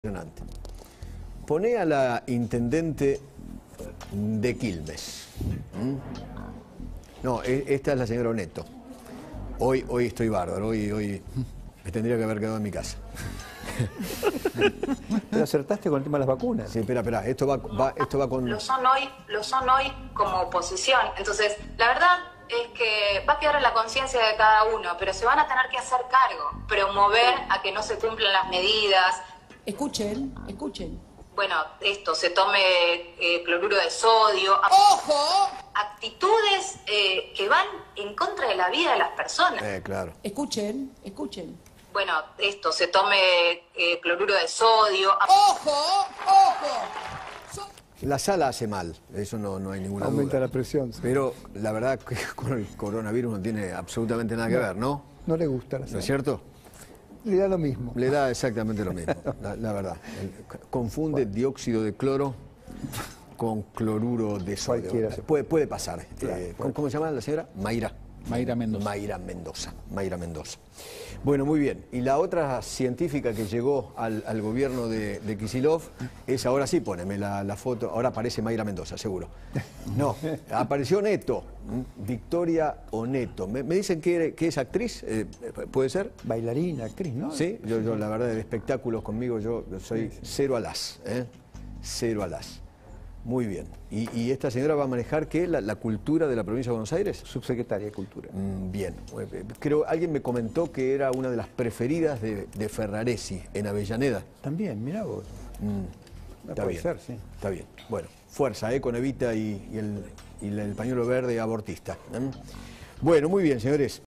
Impresionante. Poné a la intendente de Quilmes. No, esta es la señora Oneto. Hoy estoy bárbaro, hoy me tendría que haber quedado en mi casa. Pero acertaste con el tema de las vacunas. Sí, espera, esto va con... Lo son hoy como oposición. Entonces, la verdad es que va a quedar en la conciencia de cada uno, pero se van a tener que hacer cargo, promover a que no se cumplan las medidas. Escuchen. Bueno, se tome cloruro de sodio. ¡Ojo! Actitudes que van en contra de la vida de las personas. Claro. Escuchen. Bueno, se tome cloruro de sodio. ¡Ojo! La sala hace mal, eso no hay ninguna duda. Aumenta la presión. Sí. Pero la verdad que con el coronavirus no tiene absolutamente nada que ver, ¿no? No le gusta la sala. ¿No es cierto? Le da lo mismo. Le da exactamente lo mismo, la verdad. Confunde dióxido de cloro con cloruro de sodio. Cualquiera. Puede pasar. Claro. ¿Cómo se llama la señora? Mayra Mendoza. Bueno, muy bien. Y la otra científica que llegó al gobierno de Kicillof es, ahora sí, póneme la foto, ahora aparece Mayra Mendoza, seguro. No, apareció Oneto, Victoria Oneto. Me dicen que es actriz, ¿puede ser? Bailarina, actriz, ¿no? Sí, yo la verdad de espectáculos conmigo yo soy cero as, cero as. Muy bien. ¿Y esta señora va a manejar qué? ¿La cultura de la provincia de Buenos Aires? Subsecretaria de Cultura. Bien. Creo, alguien me comentó que era una de las preferidas de Ferraresi en Avellaneda. También, mirá vos. Está puede bien. ser, sí. Está bien. Bueno, fuerza, con Evita y el pañuelo verde abortista. Bueno, muy bien, señores.